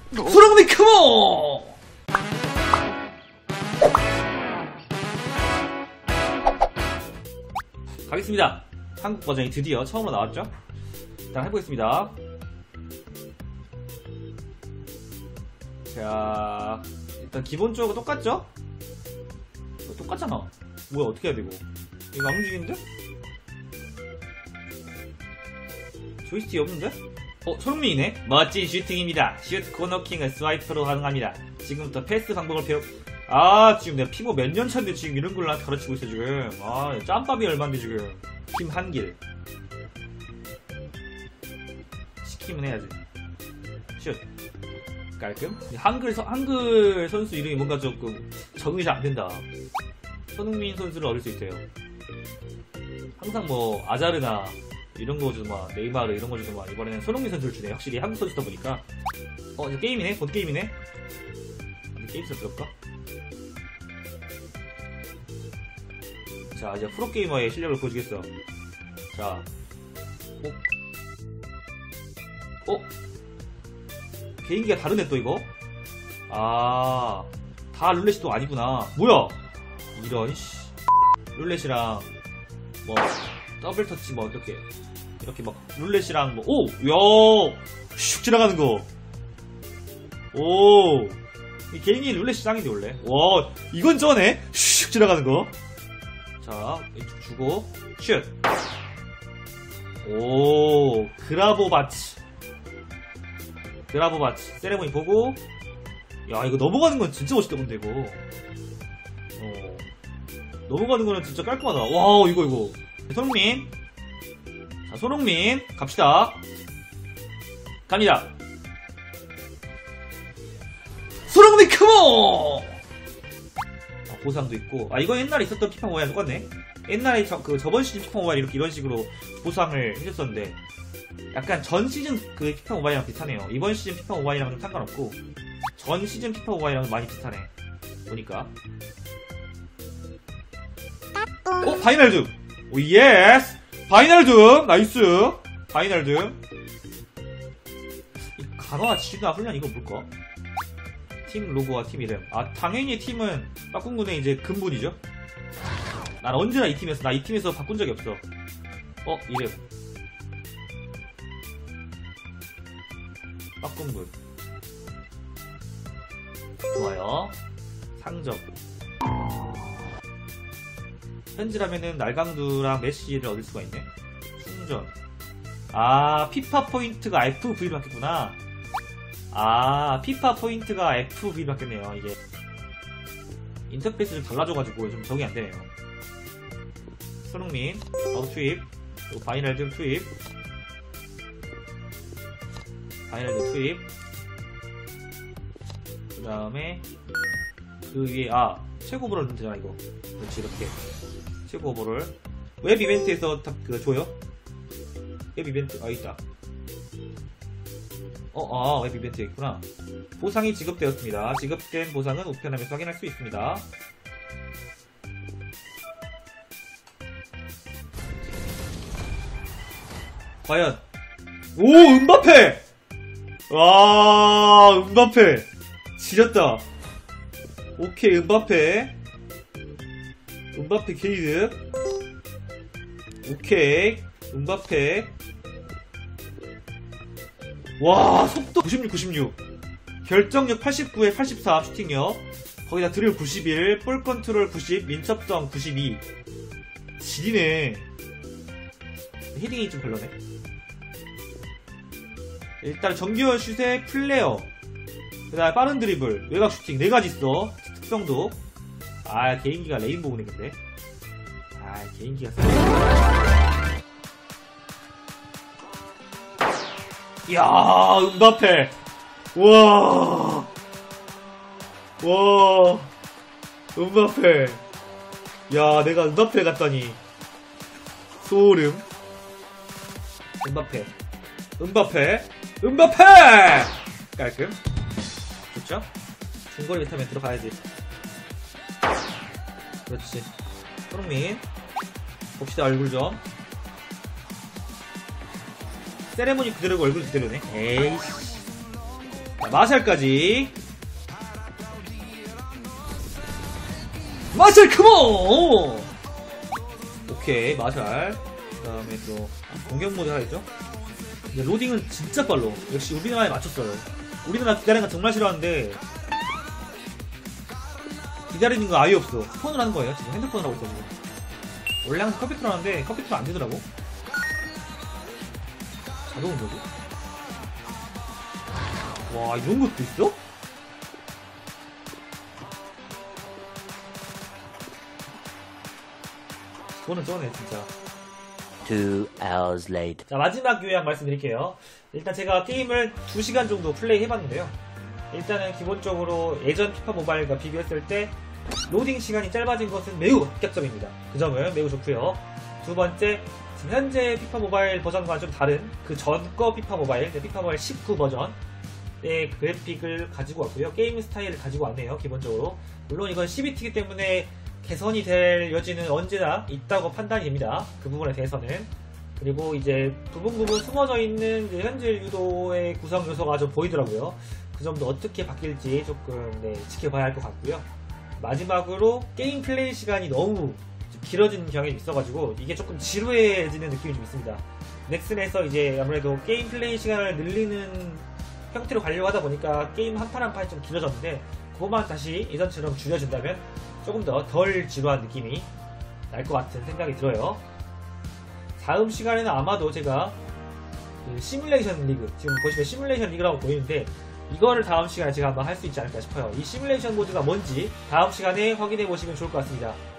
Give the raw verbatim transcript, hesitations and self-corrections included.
손흥민 컴온! 가겠습니다. 한국 버전이 드디어 처음으로 나왔죠? 일단 해보겠습니다. 자, 일단 기본적으로 똑같죠? 똑같잖아. 뭐야, 어떻게 해야 되고? 이거 안 움직이는데? 조이스틱이 없는데? 어, 손흥민이네? 멋진 슈팅입니다. 슛 코너킹을 스와이프로 가능합니다. 지금부터 패스 방법을 배우... 아, 지금 내가 피부 몇 년 차인데 지금 이런 걸 나한테 가르치고 있어, 지금. 아, 짬밥이 얼만데, 지금. 팀 한길. 시키면 해야지. 슛. 깔끔? 한글, 서, 한글 선수 이름이 뭔가 조금 적응이 잘 안 된다. 손흥민 선수를 얻을 수 있어요. 항상 뭐, 아자르나, 이런 거 주더만, 네이마르 이런 거 주더만, 이번에는 손흥민 선수를 주네. 확실히 한국 선수다 보니까. 어, 이제 게임이네? 곧 게임이네? 게임 설정할까? 자, 이제 프로게이머의 실력을 보여주겠어. 자. 어? 어? 개인기가 다르네, 또 이거? 아. 다 룰렛이 아니구나. 뭐야? 이런, 씨. 룰렛이랑, 뭐, 더블 터치, 뭐, 이렇게. 이렇게 막, 룰렛이랑, 뭐, 오! 야! 슉 지나가는 거. 오! 이 개인기 룰렛이 짱인데, 원래. 와, 이건 쩌네? 슉 지나가는 거. 자, 왼쪽 주고, 슛! 오, 그라보바치. 그라보바치. 세레모니 보고, 야, 이거 넘어가는 건 진짜 멋있다, 근데, 이거. 어. 넘어가는 거는 진짜 깔끔하다. 와, 이거, 이거. 손흥민. 자, 손흥민. 갑시다. 갑니다. 손흥민 컴온! 아, 보상도 있고. 아, 이건 옛날에 있었던 피파 모바일 똑같네. 옛날에 저, 그 저번 시즌 피파 모바일 이렇게 이런 식으로 보상을 해줬었는데, 약간 전 시즌 그 피파 모바일이랑 비슷하네요. 이번 시즌 피파 모바일이랑 좀 상관없고, 전 시즌 피파 모바일이랑 많이 비슷하네. 보니까. 어? 바이날둠! 오, 예스! 바이날둠! 나이스! 바이날둠. 이 강화 지나 훈련 이거 뭘까? 팀 로고와 팀 이름. 아, 당연히 팀은 빠꾼군의 이제 근본이죠. 난 언제나 이 팀에서, 나 이 팀에서 바꾼 적이 없어. 어, 이름. 빠꾼군. 좋아요. 상점. 현질하면은 날강두랑 메시를 얻을 수가 있네. 충전. 아, 피파 포인트가 에프브이로 바뀌었구나. 아, 피파 포인트가 에프브이로 바뀌었네요. 이게 인터페이스 좀 달라져가지고 좀 적응이 안되네요. 손흥민 바로 투입. 그리고 바이날드 투입. 바이날드 투입. 그 다음에 그 위에, 아, 최고 오버롤 넣으면 되잖아 이거. 그렇지, 이렇게 최고 오버롤. 웹 이벤트에서 다 그거 줘요? 웹 이벤트, 아, 있다. 어, 아, 웹 이벤트에 있구나. 보상이 지급되었습니다. 지급된 보상은 우편함에서 확인할 수 있습니다. 과연. 오, 음바페! 와, 음바페. 지렸다. 오케이, 음바페. 음바페 게이드. 오케이, 음바페. 와, 속도 구십육, 구십육. 결정력 팔십구에 팔십사, 슈팅력. 거기다 드릴 구십일, 볼 컨트롤 구십, 민첩성 구십이. 지리네. 헤딩이 좀 별로네. 일단 정기원 슛의 플레어. 그 다음에 빠른 드리블, 외곽 슈팅 네 가지 있어. 특성도. 아, 개인기가 레인보우네, 근데. 아, 개인기가. 이야, 음바페. 와. 와. 음바페. 야, 내가 음바페 갔다니. 소름. 음바페. 음바페. 음바페! 깔끔. 좋죠? 중거리 비타민 들어가야지. 그렇지. 손흥민. 봅시다, 얼굴 좀. 세레모니 그대로고 얼굴 그대로네. 에이씨. 마샬까지. 마샬 컴온! 오케이, 마샬. 그 다음에 또 공격 모드 하겠죠? 로딩은 진짜 빨라. 역시 우리나라에 맞췄어요. 우리나라 기다리는 거 정말 싫어하는데 기다리는 거 아예 없어. 폰으로 하는 거예요. 지금 핸드폰으로 하고 있어 지금. 원래 항상 컴퓨터로 하는데 컴퓨터로 안 되더라고. 자동 운전이? 와, 이런 것도 있어? 그거는 쩌네 진짜. Two hours later. 자, 마지막 요약 말씀드릴게요. 일단 제가 게임을 두 시간 정도 플레이 해봤는데요. 일단은 기본적으로 예전 피파 모바일과 비교했을 때 로딩 시간이 짧아진 것은 매우 합격점입니다. 그 점은 매우 좋고요. 두 번째, 지금 현재 피파 모바일 버전과 좀 다른 그 전거 피파 모바일, 피파 모바일 십구 버전의 그래픽을 가지고 왔고요. 게임 스타일을 가지고 왔네요. 기본적으로. 물론 이건 씨비티이기 때문에 개선이 될 여지는 언제나 있다고 판단이 됩니다. 그 부분에 대해서는. 그리고 이제 부분 부분 숨어져 있는 이제 현질 유도의 구성 요소가 좀 보이더라고요. 그 점도 어떻게 바뀔지 조금 네, 지켜봐야 할 것 같고요. 마지막으로 게임 플레이 시간이 너무 좀 길어지는 경향이 있어가지고 이게 조금 지루해지는 느낌이 좀 있습니다. 넥슨에서 이제 아무래도 게임 플레이 시간을 늘리는 형태로 가려고 하다 보니까 게임 한 판 한 판이 좀 길어졌는데 그것만 다시 예전처럼 줄여준다면 조금 더 덜 지루한 느낌이 날 것 같은 생각이 들어요. 다음 시간에는 아마도 제가 그 시뮬레이션 리그, 지금 보시면 시뮬레이션 리그라고 보이는데 이거를 다음 시간에 제가 한번 할 수 있지 않을까 싶어요. 이 시뮬레이션 모드가 뭔지 다음 시간에 확인해 보시면 좋을 것 같습니다.